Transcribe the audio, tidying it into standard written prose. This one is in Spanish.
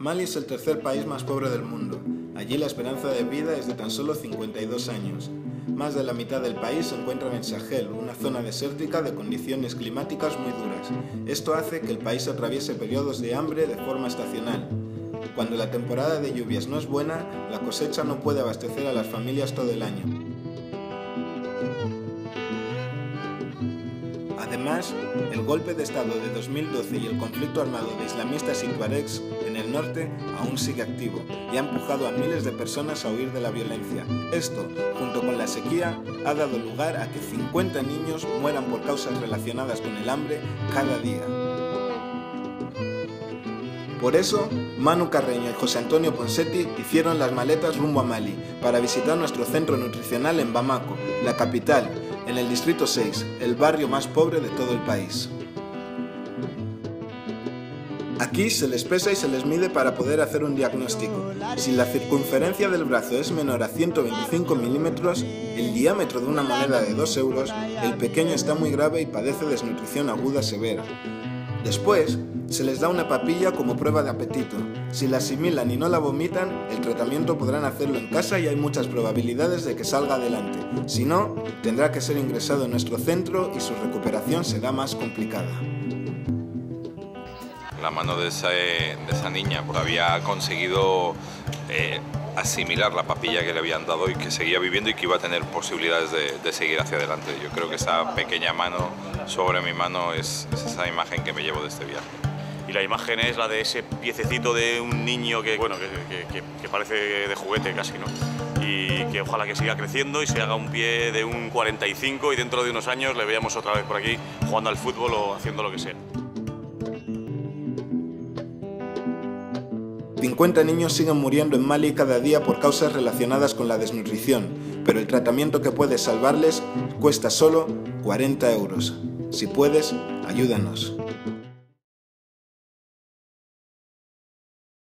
Mali es el tercer país más pobre del mundo. Allí la esperanza de vida es de tan solo 52 años. Más de la mitad del país se encuentra en el Sahel, una zona desértica de condiciones climáticas muy duras. Esto hace que el país atraviese periodos de hambre de forma estacional. Cuando la temporada de lluvias no es buena, la cosecha no puede abastecer a las familias todo el año. Además, el golpe de Estado de 2012 y el conflicto armado de islamistas y tuaregs en el norte aún sigue activo y ha empujado a miles de personas a huir de la violencia. Esto, junto con la sequía, ha dado lugar a que 50 niños mueran por causas relacionadas con el hambre cada día. Por eso, Manu Carreño y José Antonio Ponseti hicieron las maletas rumbo a Mali para visitar nuestro centro nutricional en Bamako, la capital, en el distrito 6, el barrio más pobre de todo el país. Aquí se les pesa y se les mide para poder hacer un diagnóstico. Si la circunferencia del brazo es menor a 125 milímetros, el diámetro de una moneda de 2 euros, el pequeño está muy grave y padece desnutrición aguda severa. Después, se les da una papilla como prueba de apetito. Si la asimilan y no la vomitan, el tratamiento podrán hacerlo en casa y hay muchas probabilidades de que salga adelante. Si no, tendrá que ser ingresado en nuestro centro y su recuperación será más complicada. La mano de esa niña había conseguido asimilar la papilla que le habían dado y que seguía viviendo y que iba a tener posibilidades de seguir hacia adelante. Yo creo que esa pequeña mano sobre mi mano es esa imagen que me llevo de este viaje. Y la imagen es la de ese piececito de un niño que parece de juguete casi, ¿no? Y que ojalá que siga creciendo y se haga un pie de un 45 y dentro de unos años le veamos otra vez por aquí jugando al fútbol o haciendo lo que sea. 50 niños siguen muriendo en Mali cada día por causas relacionadas con la desnutrición, pero el tratamiento que puede salvarles cuesta solo 40 euros. Si puedes, ayúdanos.